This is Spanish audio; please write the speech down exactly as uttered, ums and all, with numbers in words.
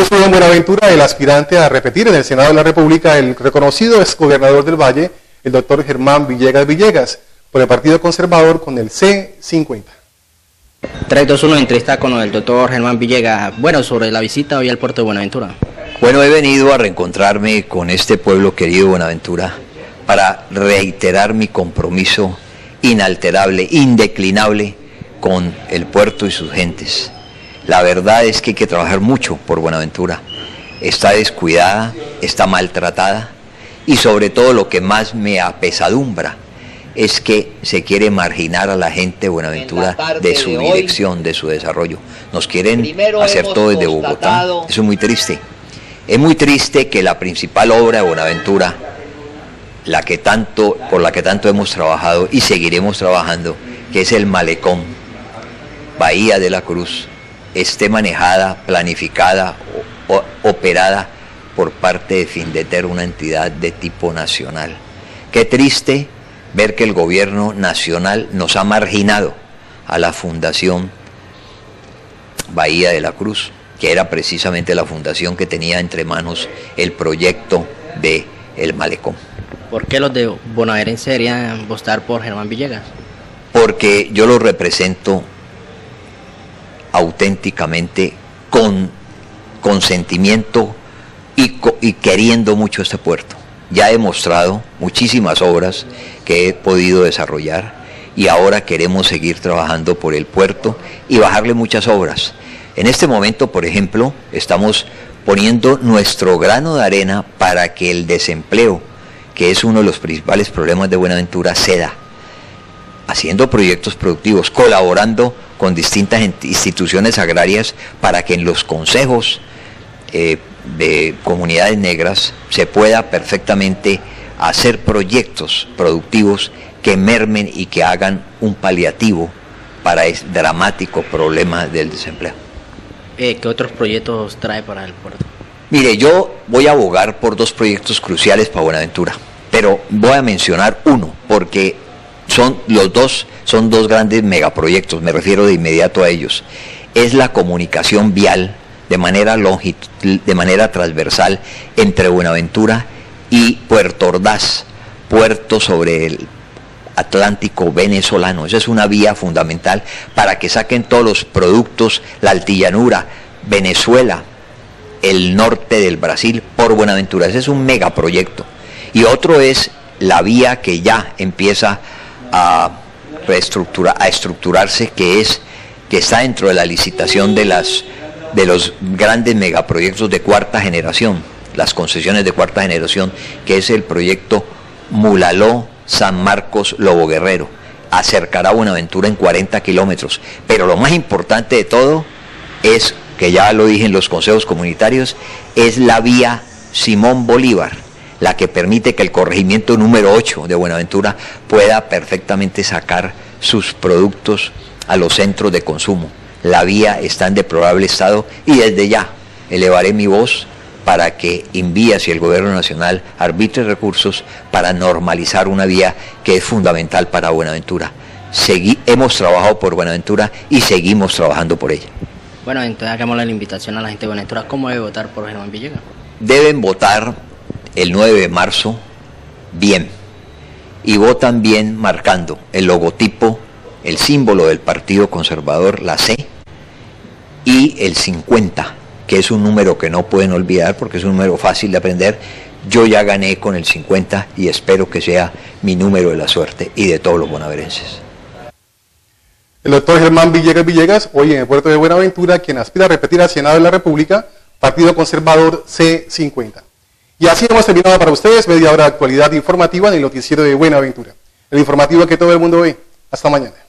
estuvo en Buenaventura el aspirante a repetir en el Senado de la República, el reconocido exgobernador del Valle, el doctor Germán Villegas Villegas, por el Partido Conservador con el C cincuenta. tres, dos, uno, entrevista con el doctor Germán Villegas. Bueno, sobre la visita hoy al puerto de Buenaventura. Bueno, he venido a reencontrarme con este pueblo querido de Buenaventura para reiterar mi compromiso inalterable, indeclinable con el puerto y sus gentes. La verdad es que hay que trabajar mucho por Buenaventura. Está descuidada, está maltratada y sobre todo lo que más me apesadumbra es que se quiere marginar a la gente de Buenaventura de su dirección, de su desarrollo. Nos quieren hacer todo desde Bogotá. Eso es muy triste. Es muy triste que la principal obra de Buenaventura, la que tanto, por la que tanto hemos trabajado y seguiremos trabajando, que es el malecón, Bahía de la Cruz, esté manejada, planificada, o, o, operada por parte de Findeter, una entidad de tipo nacional. Qué triste ver que el gobierno nacional nos ha marginado a la Fundación Bahía de la Cruz, que era precisamente la fundación que tenía entre manos el proyecto de el malecón. ¿Por qué los de bonaerense deberían votar por Germán Villegas? Porque yo lo represento auténticamente, con consentimiento y, y queriendo mucho este puerto. Ya he mostrado muchísimas obras que he podido desarrollar y ahora queremos seguir trabajando por el puerto y bajarle muchas obras. En este momento, por ejemplo, estamos poniendo nuestro grano de arena para que el desempleo, que es uno de los principales problemas de Buenaventura, ceda, haciendo proyectos productivos, colaborando con distintas instituciones agrarias para que en los consejos eh, de comunidades negras se pueda perfectamente hacer proyectos productivos que mermen y que hagan un paliativo para el dramático problema del desempleo. Eh, ¿Qué otros proyectos trae para el puerto? Mire, yo voy a abogar por dos proyectos cruciales para Buenaventura, pero voy a mencionar uno, porque son los dos, son dos grandes megaproyectos, me refiero de inmediato a ellos. Es la comunicación vial de manera longitud, de manera transversal entre Buenaventura y Puerto Ordaz, puerto sobre el Atlántico venezolano. Esa es una vía fundamental para que saquen todos los productos, la altillanura, Venezuela, el norte del Brasil, por Buenaventura. Ese es un megaproyecto. Y otro es la vía que ya empieza a reestructurar, a estructurarse, que es que está dentro de la licitación de las de los grandes megaproyectos de cuarta generación, las concesiones de cuarta generación, que es el proyecto Mulaló, San Marcos, Lobo Guerrero. Acercará a Buenaventura en cuarenta kilómetros, pero lo más importante de todo es, que ya lo dije en los consejos comunitarios, es la vía Simón Bolívar, la que permite que el corregimiento número ocho de Buenaventura pueda perfectamente sacar sus productos a los centros de consumo. La vía está en deplorable estado y desde ya elevaré mi voz para que envíe hacia el gobierno nacional arbitre recursos para normalizar una vía que es fundamental para Buenaventura. Segui, hemos trabajado por Buenaventura y seguimos trabajando por ella. Bueno, entonces hagámosle la invitación a la gente de Buenaventura. ¿Cómo debe votar por Germán Villegas? Deben votar el nueve de marzo bien, y votan bien marcando el logotipo, el símbolo del Partido Conservador, la C, y el cincuenta, que es un número que no pueden olvidar porque es un número fácil de aprender. Yo ya gané con el cincuenta y espero que sea mi número de la suerte y de todos los bonaerenses. El doctor Germán Villegas Villegas, hoy en el puerto de Buenaventura, quien aspira a repetir al Senado de la República, Partido Conservador C cincuenta. Y así hemos terminado para ustedes media hora de actualidad informativa en el noticiero de Buenaventura. El informativo que todo el mundo ve. Hasta mañana.